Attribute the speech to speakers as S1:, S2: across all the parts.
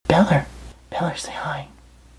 S1: Beller, say hi.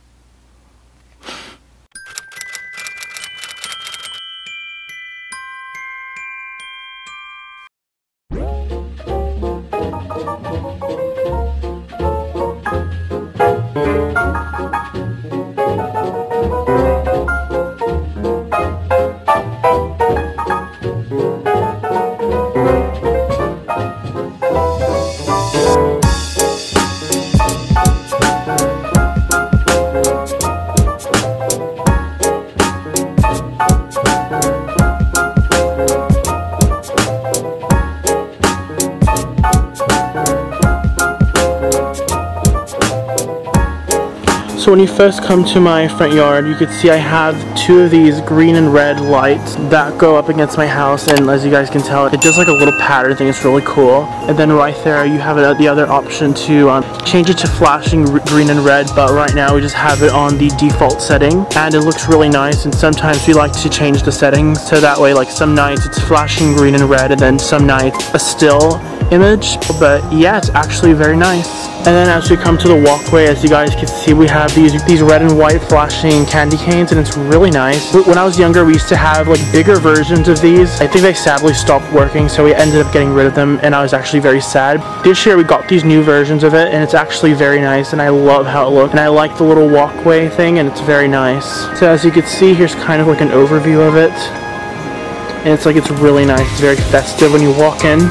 S1: So when you first come to my front yard, you can see I have two of these green and red lights that go up against my house, and as you guys can tell, it does like a little pattern thing. It's really cool. And then right there you have the other option to change it to flashing green and red, but right now we just have it on the default setting, and it looks really nice. And sometimes we like to change the settings so that way, like some nights it's flashing green and red, and then some nights a still image. But yeah, it's actually very nice. And then as we come to the walkway, as you guys can see, we have these red and white flashing candy canes, and it's really nice. When I was younger, we used to have like bigger versions of these. I think they sadly stopped working, so we ended up getting rid of them, and I was actually very sad. This year we got these new versions of it, and it's actually very nice, and I love how it looks. And I like the little walkway thing, and it's very nice. So as you can see, here's kind of like an overview of it. And it's really nice. It's very festive when you walk in.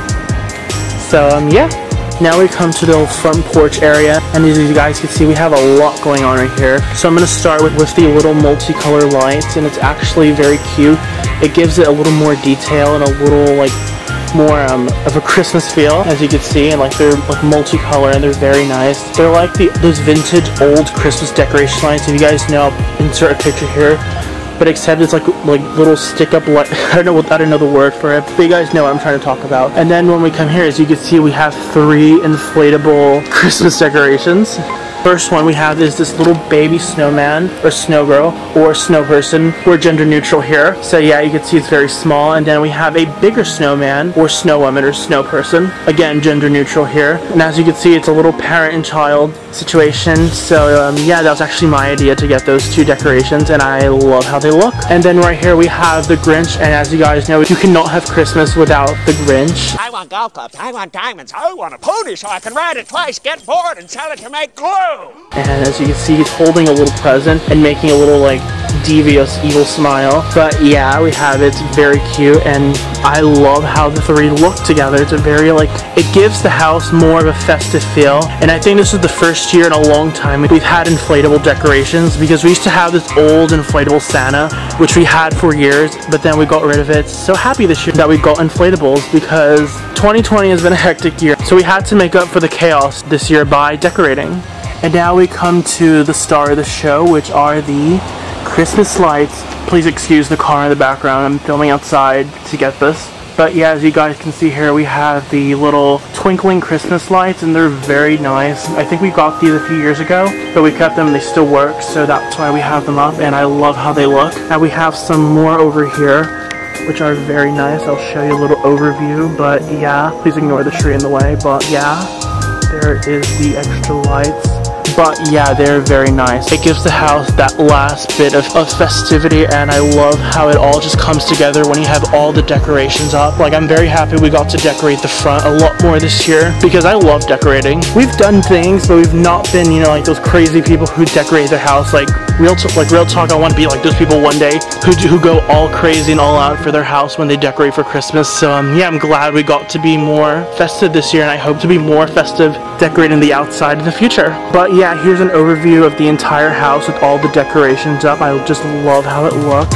S1: So yeah. Now we come to the front porch area, and as you guys can see, we have a lot going on right here. So I'm going to start with the little multicolor lights, and it's actually very cute. It gives it a little more detail and a little like more of a Christmas feel, as you can see, and they're like multicolor and they're very nice. They're like those vintage old Christmas decoration lights. If you guys know, I'll insert a picture here. But except it's like little stick-up light. I don't know the word for it, but you guys know what I'm trying to talk about. And then when we come here, as you can see, we have 3 inflatable Christmas decorations. First one we have is this little baby snowman, or snow girl, or snow person. We're gender neutral here. So yeah, you can see it's very small. And then we have a bigger snowman, or snow woman, or snow person. Again, gender neutral here. And as you can see, it's a little parent and child situation. So yeah, that was actually my idea to get those 2 decorations, and I love how they look. And then right here we have the Grinch, and as you guys know, you cannot have Christmas without the Grinch.
S2: I want golf clubs, I want diamonds, I want a pony so I can ride it twice, get bored, and sell it to make glue!
S1: And as you can see, he's holding a little present and making a little like devious evil smile. But yeah, we have it. It's very cute, and I love how the 3 look together. It's a very it gives the house more of a festive feel. And I think this is the first year in a long time we've had inflatable decorations, because we used to have this old inflatable Santa, which we had for years, but then we got rid of it. So happy this year that we got inflatables, because 2020 has been a hectic year. So we had to make up for the chaos this year by decorating. And now we come to the star of the show, which are the Christmas lights. Please excuse the car in the background. I'm filming outside to get this. But yeah, as you guys can see here, we have the little twinkling Christmas lights, and they're very nice. I think we got these a few years ago, but we kept them. They still work, so that's why we have them up, and I love how they look. And we have some more over here, which are very nice. I'll show you a little overview, but yeah, please ignore the tree in the way. But yeah, there is the extra lights. But yeah, they're very nice. It gives the house that last bit of festivity, and I love how it all just comes together when you have all the decorations up. I'm very happy we got to decorate the front a lot more this year, because I love decorating. We've done things, but we've not been, like those crazy people who decorate their house. Real talk, I want to be like those people one day who go all crazy and all out for their house when they decorate for Christmas. So yeah, I'm glad we got to be more festive this year, and I hope to be more festive decorating the outside in the future. But yeah, here's an overview of the entire house with all the decorations up. I just love how it looks.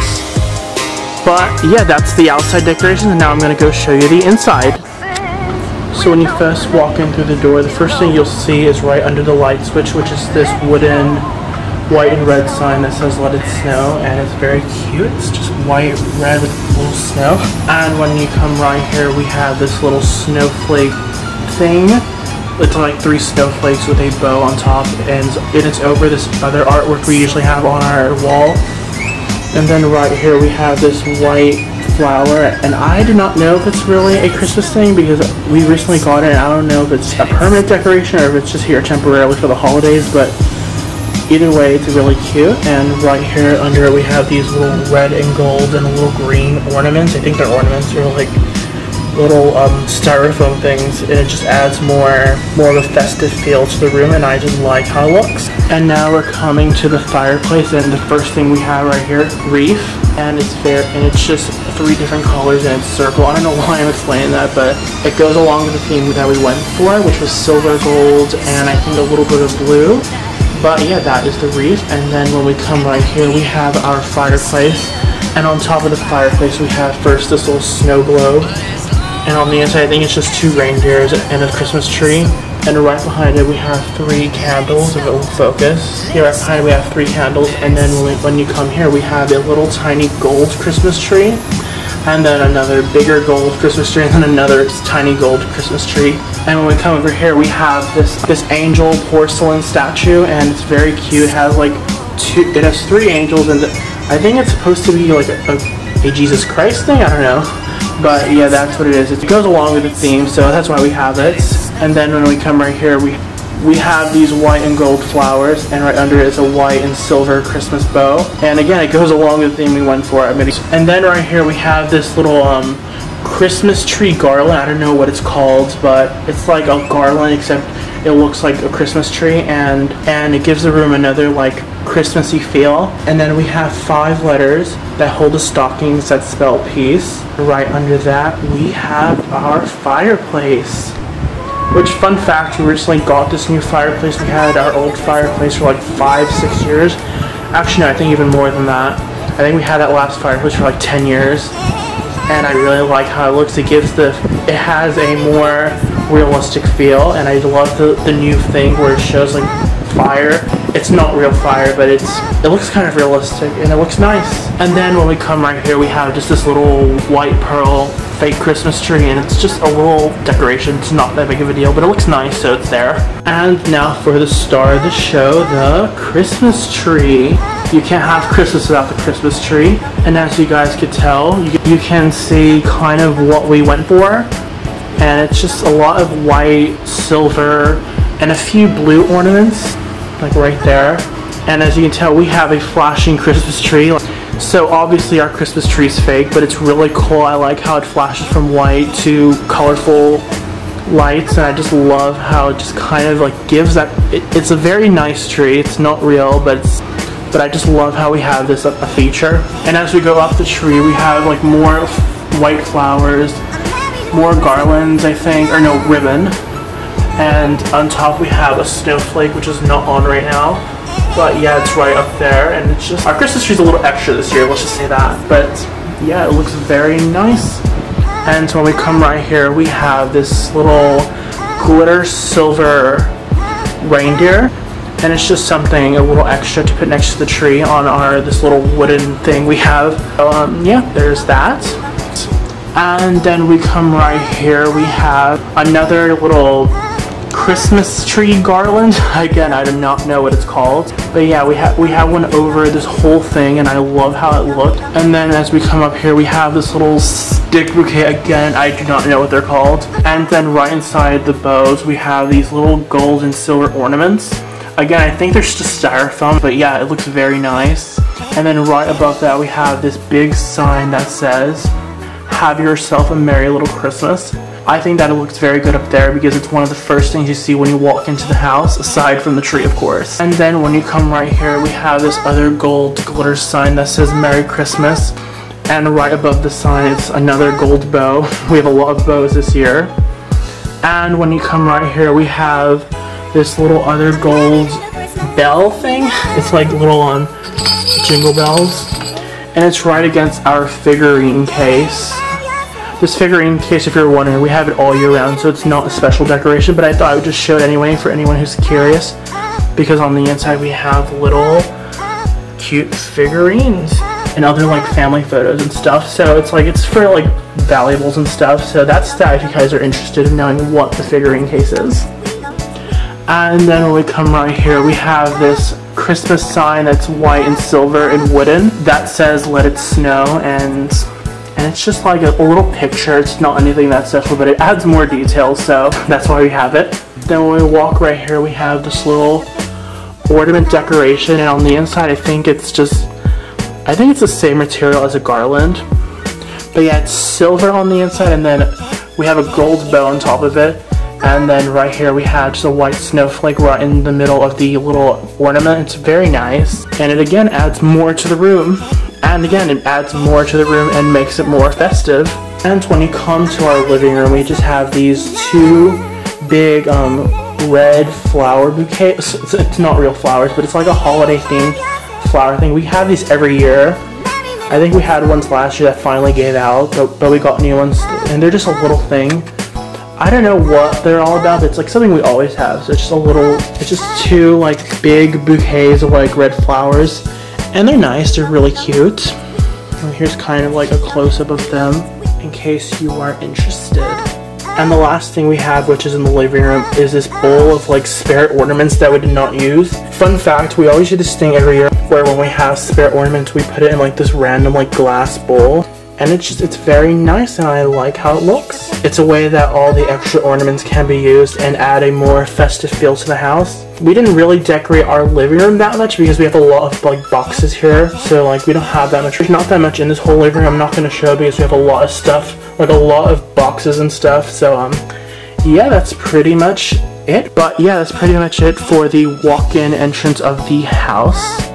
S1: But yeah, that's the outside decorations, and now I'm going to go show you the inside. So when you first walk in through the door, the first thing you'll see is right under the light switch, which is this wooden white and red sign that says "Let It Snow," and it's very cute. It's just white, red with a little snow. And when you come right here, we have this little snowflake thing. It's like 3 snowflakes with a bow on top, and it's over this other artwork we usually have on our wall. And then right here we have this white flower, and I do not know if it's really a Christmas thing because we recently got it, and I don't know if it's a permanent decoration or if it's just here temporarily for the holidays, but either way, it's really cute. And right here under it, we have these little red and gold and little green ornaments. I think they're ornaments or like little styrofoam things, and it just adds more of a festive feel to the room, and I just like how it looks. And now we're coming to the fireplace, and the first thing we have right here, wreath, and it's just 3 different colors and it's circle. I don't know why I'm explaining that, but it goes along with the theme that we went for, which was silver, gold, and I think a little bit of blue. But yeah, that is the wreath. And then when we come right here, we have our fireplace, and on top of the fireplace we have first this little snow globe. And on the inside, I think it's just 2 reindeers and a Christmas tree. And right behind it, we have 3 candles, if it will focus. Here right behind it, we have 3 candles. And then when you come here, we have a little tiny gold Christmas tree. And then another bigger gold Christmas tree, and then another tiny gold Christmas tree. And when we come over here, we have this angel porcelain statue, and it's very cute. It has like it has 3 angels, and I think it's supposed to be like a Jesus Christ thing, I don't know. But yeah, that's what it is. It goes along with the theme, so that's why we have it. And then when we come right here, we have these white and gold flowers, and right under it is a white and silver Christmas bow. And again, it goes along with the theme we went for. And then right here we have this little Christmas tree garland. I don't know what it's called, but it's like a garland, except it looks like a Christmas tree, and it gives the room another like Christmassy feel. And then we have 5 letters that hold the stockings that spell peace. Right under that, we have our fireplace. Which, fun fact, we recently got this new fireplace. We had our old fireplace for like 5-6 years. Actually, no, I think even more than that. I think we had that last fireplace for like 10 years. And I really like how it looks. It has a more realistic feel, and I love the new thing where it shows like fire. It's not real fire, but it looks kind of realistic, and it looks nice. And then when we come right here, we have just this little white pearl fake Christmas tree, and it's just a little decoration. It's not that big of a deal, but it looks nice, so it's there. And now for the star of the show, the Christmas tree. You can't have Christmas without the Christmas tree. And as you guys could tell, you can see kind of what we went for. And it's just a lot of white, silver, and a few blue ornaments, like right there. And as you can tell, we have a flashing Christmas tree. So obviously our Christmas tree is fake, but it's really cool. I like how it flashes from white to colorful lights, and I just love how it just kind of like gives that. It's a very nice tree. It's not real, but I just love how we have this a feature. And as we go up the tree, we have like more white flowers, more garlands, I think, or no, ribbon. And on top we have a snowflake, which is not on right now. But yeah, it's right up there, and it's just, our Christmas tree's a little extra this year, let's just say that. But yeah, it looks very nice. And so when we come right here, we have this little glitter silver reindeer. And it's just something a little extra to put next to the tree on this little wooden thing we have. Yeah, there's that. And then we come right here, we have another little Christmas tree garland. Again, I do not know what it's called, but yeah, we have one over this whole thing, and I love how it looked. And then as we come up here, we have this little stick bouquet. Again, I do not know what they're called. And then right inside the bows, we have these little gold and silver ornaments. Again, I think they're just styrofoam, but yeah, it looks very nice. And then right above that, we have this big sign that says, "Have yourself a merry little Christmas." I think that it looks very good up there because it's one of the first things you see when you walk into the house, aside from the tree, of course. And then when you come right here, we have this other gold glitter sign that says Merry Christmas. And right above the sign, it's another gold bow. We have a lot of bows this year. And when you come right here, we have this little other gold bell thing. It's like little jingle bells. And it's right against our figurine case. This figurine case, if you're wondering, we have it all year round, so it's not a special decoration, but I thought I would just show it anyway for anyone who's curious, because on the inside we have little cute figurines and other like family photos and stuff. So it's for like valuables and stuff. So that's that if you guys are interested in knowing what the figurine case is. And then when we come right here, we have this Christmas sign that's white and silver and wooden that says "Let it snow," and and it's just like a little picture. It's not anything that special, but it adds more details, so that's why we have it. Then when we walk right here, we have this little ornament decoration, and on the inside I think it's the same material as a garland. But yeah, it's silver on the inside, and then we have a gold bow on top of it. And then right here we have just a white snowflake right in the middle of the little ornament. It's very nice. And it again adds more to the room. And again, it adds more to the room and makes it more festive. And when you come to our living room, we just have these two big red flower bouquets. It's not real flowers, but it's like a holiday themed flower thing. We have these every year. I think we had ones last year that finally gave out, but we got new ones, and they're just a little thing. I don't know what they're all about, but it's like something we always have. So it's just two like big bouquets of like red flowers, and they're nice, they're really cute. And here's kind of like a close-up of them in case you are interested. And the last thing we have, which is in the living room, is this bowl of like spare ornaments that we did not use. Fun fact, we always do this thing every year where when we have spare ornaments, we put it in like this random like glass bowl. And it's very nice, and I like how it looks. It's a way that all the extra ornaments can be used and add a more festive feel to the house. We didn't really decorate our living room that much because we have a lot of like boxes here, so like we don't have that much. There's not that much in this whole living room. I'm not going to show because we have a lot of stuff, like a lot of boxes and stuff. So yeah, that's pretty much it. But yeah, that's pretty much it for the walk-in entrance of the house.